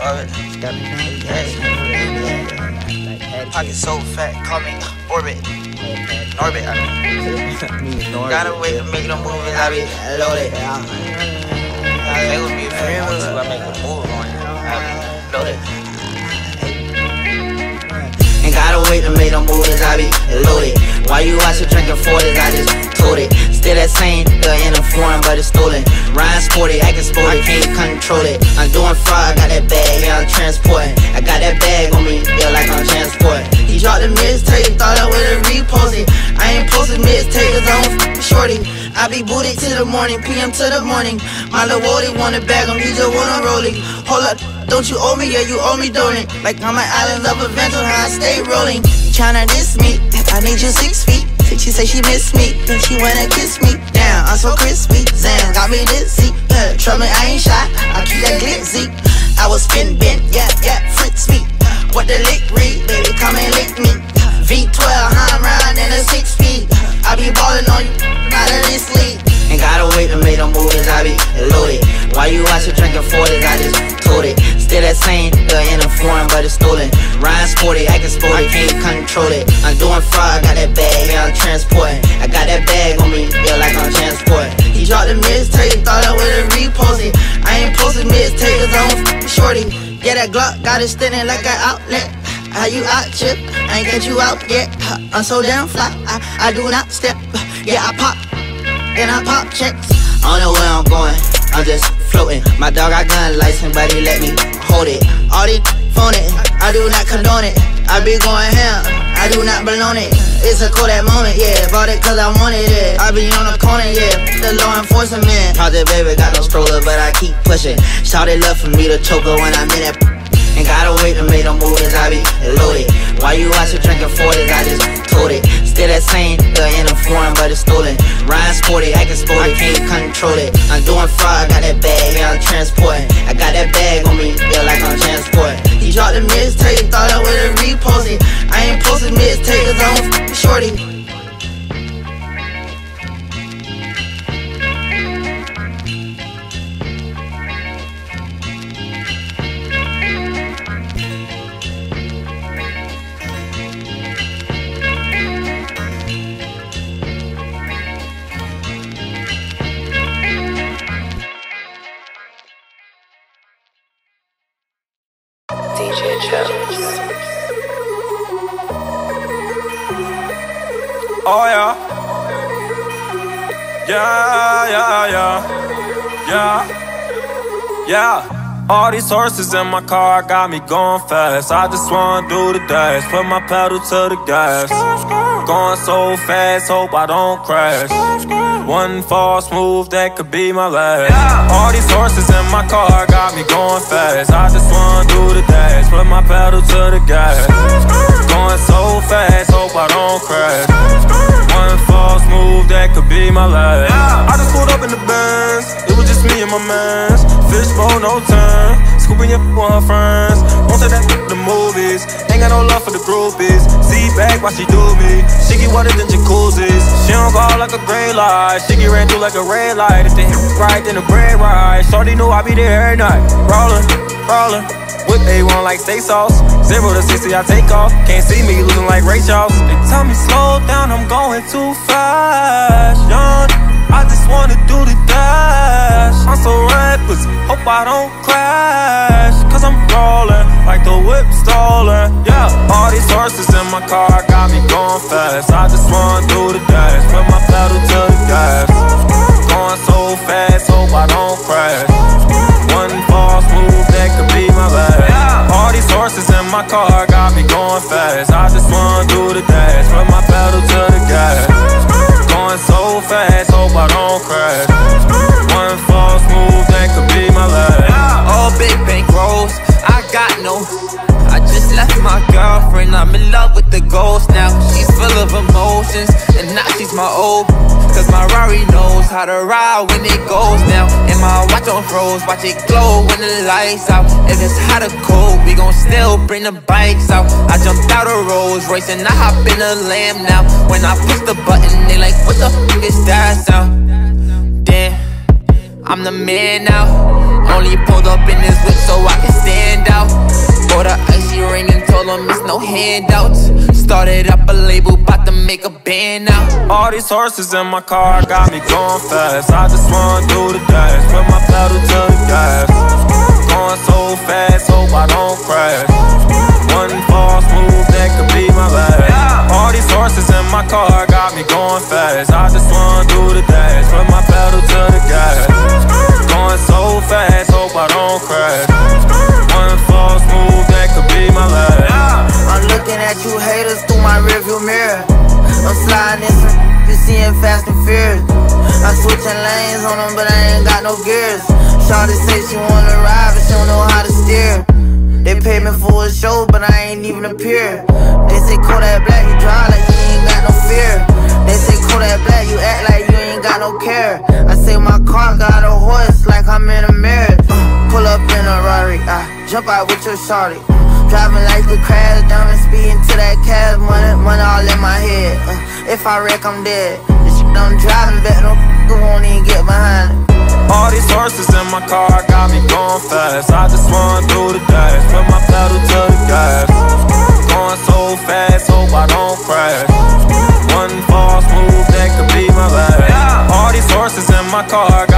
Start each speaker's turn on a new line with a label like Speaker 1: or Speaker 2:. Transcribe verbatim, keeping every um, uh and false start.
Speaker 1: Orbit. Pocket so fat, call me Orbit. Orbit, I mean. Gotta wait to make no movies, I be loaded. I make with me if I want to, I make a move on it. I be loaded. Ain't gotta wait to make no movies, I be loaded. Why you watchin' drinking forties, I just told it. Still that same, the in a foreign, but it's stolen. Ryan sporty, acting sporty, can't control it. I'm doing fraud, got that bag, yeah, I'm transporting. I got that bag on me, yeah, like I'm transporting. He dropped the mixtape, thought I would've reposted. I ain't posted mixtape, cause I don't f*** shorty. I be booted to the morning, P M to the morning. My little Wody wanna bag him, he just wanna roll it. Hold up, don't you owe me, yeah, you owe me, don't it? Like I'm an island of adventure, how I stay rolling. Tryna diss me, I need you six feet. She say she miss me, then she wanna kiss me. Damn, I'm so crispy, Zan got me dizzy. Yeah, trouble me, I ain't shot, I keep that glitzy. I was spin bent, yeah, yeah, Fritz me. What the lick read, baby, come and lick me. V twelve, I'm round in a six speed. I be ballin' on you, out of this league. Ain't gotta wait to make no movies, I be loaded. Why you watchin' drinking forties, I just told it. Still that same, the in a foreign, but it's stolen. Ryan sporty, acting sporty, can't control it. I'm doing fraud, got that bag, yeah, I'm transporting. I got that bag on me, yeah, like I'm transporting. He dropped the mixtape, thought I would've reposted. I ain't posted mixtape, cause I don't f*** shorty. Yeah, that Glock got it standing like an outlet. How you out, chip? I ain't get you out yet. I'm so damn fly, I, I do not step. Yeah, I pop, and I pop checks. I don't know where I'm going, I'm just floating. My dog got gun license, but he let me hold it. All these phone it, I do not condone it. I be going ham, I do not belong it. It's a cool that moment, yeah, bought it cause I wanted it. I be on the corner, yeah, the law enforcement. Project baby got no stroller, but I keep pushing. Shawty love for me to choke her when I'm in that. Ain't gotta wait to make no movies, I be loaded. Why you watchin' drinking forties, I just told it. Still that same, the in a foreign, but it's stolen. Ryan sporty, acting sporty, can't control it. I'm doing fraud, got that bag, yeah, I'm transporting. I got that bag on me, yeah, like I'm transporting. He dropped the mixtape, thought I would've reposted. I ain't posted mixtape, cause I don't f*** shorty.
Speaker 2: Oh yeah, yeah, yeah, yeah, yeah, yeah. All these horses in my car got me going fast. I just wanna do the dash, put my pedal to the gas. Going so fast, hope I don't crash. One false move, that could be my last. All these horses in my car got me going fast. I just wanna do the dash, put my pedal to the gas. Going so fast, hope I don't crash. One false move, that could be my last. I just pulled up in the Benz, it was just me and my mans. Fishbowl, no turn, scooping your with her friends. Won't say that the movies, ain't got no love for the groupies. See back while she do me, she get wetter than jacuzzis. She don't go like a gray light, she get ran through like a red light. If the hit right, then the bread right. Shorty know I be there every night. Rollin', rollin', whip A one like steak sauce. Zero to sixty, I take off. Can't see me losing like Ray Charles. They tell me slow down, I'm going too fast. Young, I just wanna do the dash. I'm so reckless, hope I don't crash. Cause I'm rollin' like the whip stolen. Yeah, all these horses in my car got me going fast. I just wanna do the dash, put my pedal to the gas. Going so fast, hope I don't crash. One false move, that could be my last. All these horses in my car got me going fast. I just wanna do the dash, put my pedal to the gas. Going so fast, hope I don't crash. One false move, that could be my last.
Speaker 3: All big bank rolls, I got no. I just left my girlfriend, I'm in love with the ghost now. She's full of emotions, and now she's my old. Cause my Rari knows how to ride when it goes down. And my watch on froze, watch it glow when the lights out. If it's hot or cold, we gon' still bring the bikes out. I jumped out of Rolls Royce and I hop in a Lamb now. When I push the button, they like, what the f*** is that sound? Damn, I'm the man now. Only pulled up in this whip so I can stand stand out. Bought a icy ring and told him it's no handouts. Started up a label, bout to make a band now.
Speaker 2: All these horses in my car got me going fast. I just wanna do the dash, put my pedal to the gas. Going so fast, hope I don't crash. One false move, that could be my last. All these horses in my car got me going fast. I just wanna do the dash, put my pedal to the gas. Going so fast, hope I don't crash. One false move, that could be my last.
Speaker 1: I'm looking at you haters through my rearview mirror. I'm sliding in some, you seeing Fast and Furious. I'm switching lanes on them, but I ain't got no gears. Shawty say she wanna ride, but she don't know how to steer. They pay me for a show, but I ain't even appear. They say Kodak Black, you drive like you ain't got no fear. They say Kodak Black, you act like you ain't got no care. I say my car got a horse like I'm in a marriage. uh, Pull up in a Rari, I jump out with your shawty. Driving like the crash, diamond speeding to that cash. Money, money all in my head. uh, If I wreck, I'm dead. This shit I'm driving back, no f***er won't even get behind it.
Speaker 2: All these horses in my car got me going fast. I just wanna do the dash, put my pedal to the gas. Going so fast, hope I don't crash. One false move, that could be my last. All these horses in my car